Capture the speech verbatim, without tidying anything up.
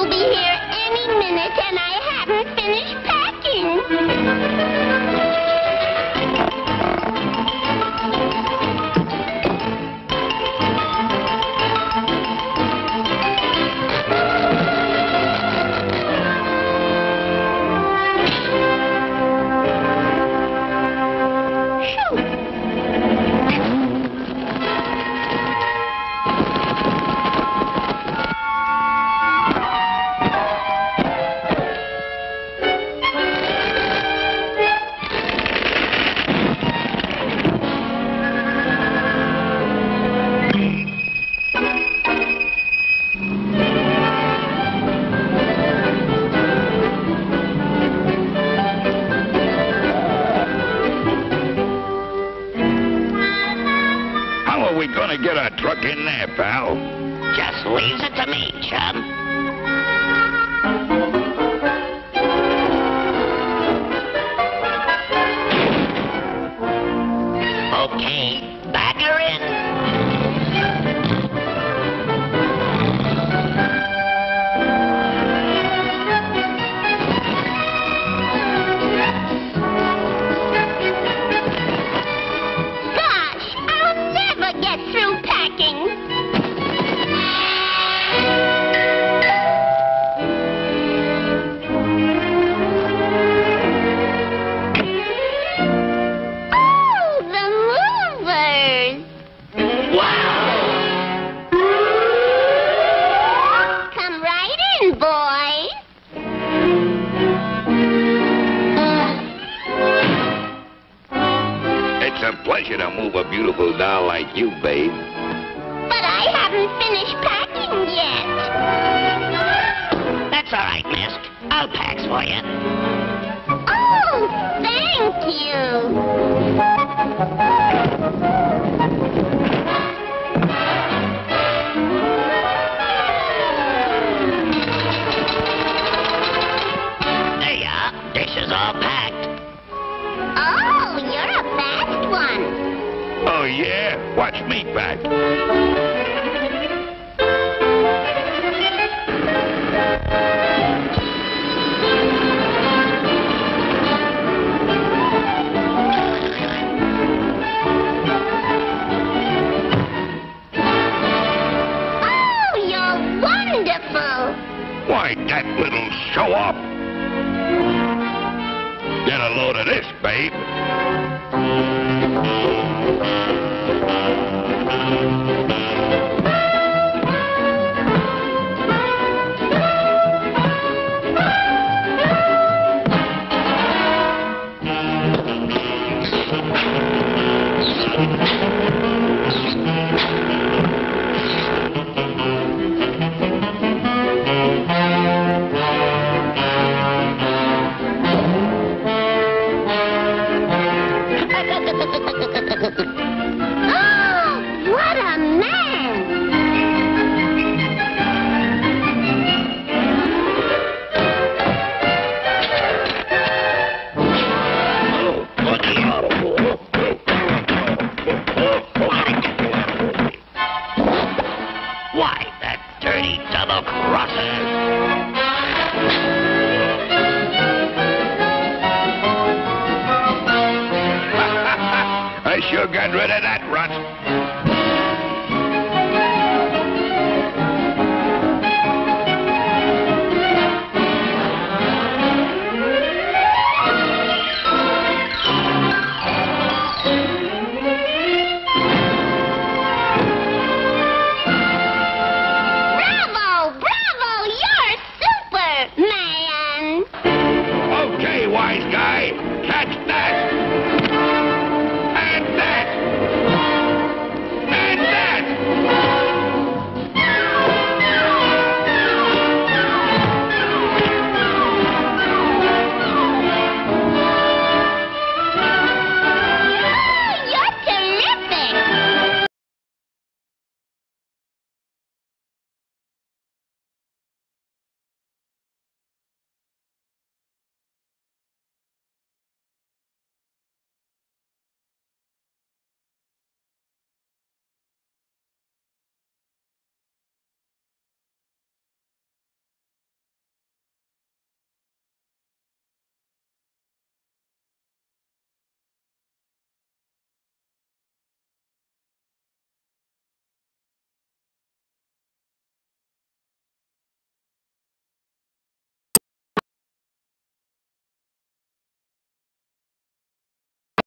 will be here any minute, and I haven't finished packing. Get a truck in there, pal. Just leaves it to me, chum. Okay, back her in. It's a pleasure to move a beautiful doll like you, babe. But I haven't finished packing yet. That's all right, miss. I'll pack for you. Oh, thank you. There you are. Dish is all packed. Oh, you're a fast one. Oh, yeah? Watch me pack. Oh, you're wonderful. Why, that little show-off. Get a load of this, babe. Oh, what a man! Why, that dirty double-crosser. I sure got rid of that